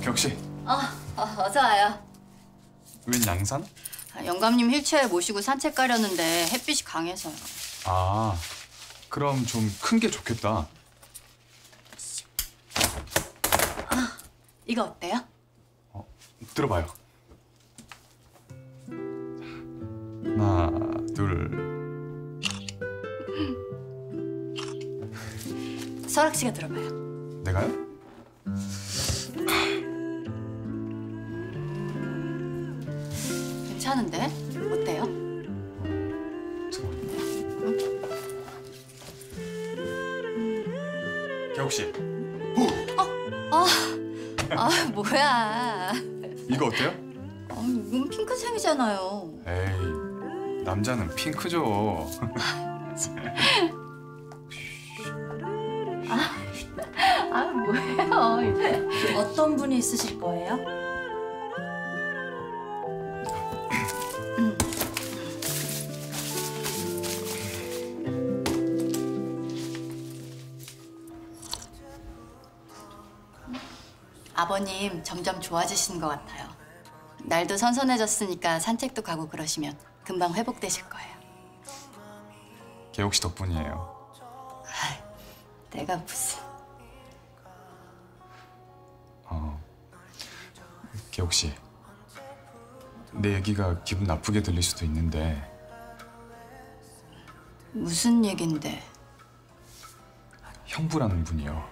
격씨. 어서 와요. 웬 양산? 영감님 휠체어에 모시고 산책 가려는데 햇빛이 강해서요. 아, 그럼 좀 큰 게 좋겠다. 이거 어때요? 들어봐요. 하나, 둘. 설악 씨가 들어봐요. 내가요? 괜찮은데? 어때요? 격씨. 뭐야. 이거 어때요? 이건 핑크색이잖아요. 에이, 남자는 핑크죠. 뭐예요? 어떤 분이 있으실 거예요? 아버님 점점 좋아지시는 것 같아요. 날도 선선해졌으니까 산책도 가고 그러시면 금방 회복되실 거예요. 개옥씨 덕분이에요. 내가 무슨... 개옥씨. 내 얘기가 기분 나쁘게 들릴 수도 있는데 무슨 얘긴데? 형부라는 분이요.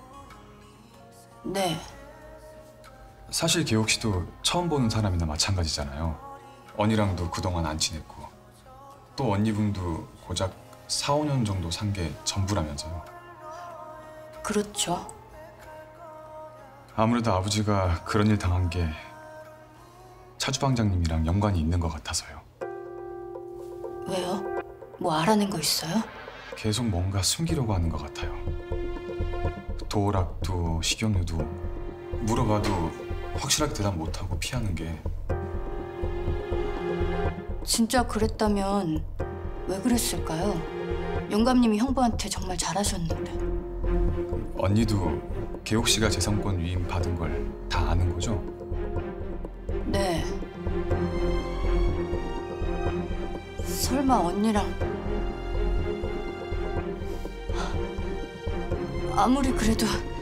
네. 사실 개옥 씨도 처음 보는 사람이나 마찬가지잖아요. 언니랑도 그동안 안 친했고 또 언니분도 고작 4, 5년 정도 산 게 전부라면서요. 그렇죠. 아무래도 아버지가 그런 일 당한 게 차주방장님이랑 연관이 있는 것 같아서요. 왜요? 뭐 알아낸 거 있어요? 계속 뭔가 숨기려고 하는 것 같아요. 도락도 식용유도 물어봐도 확실하게 대답 못하고 피하는 게. 진짜 그랬다면 왜 그랬을까요? 영감님이 형부한테 정말 잘하셨는데. 언니도 개옥 씨가 재산권 위임 받은 걸 다 아는 거죠? 네. 설마 언니랑... 아무리 그래도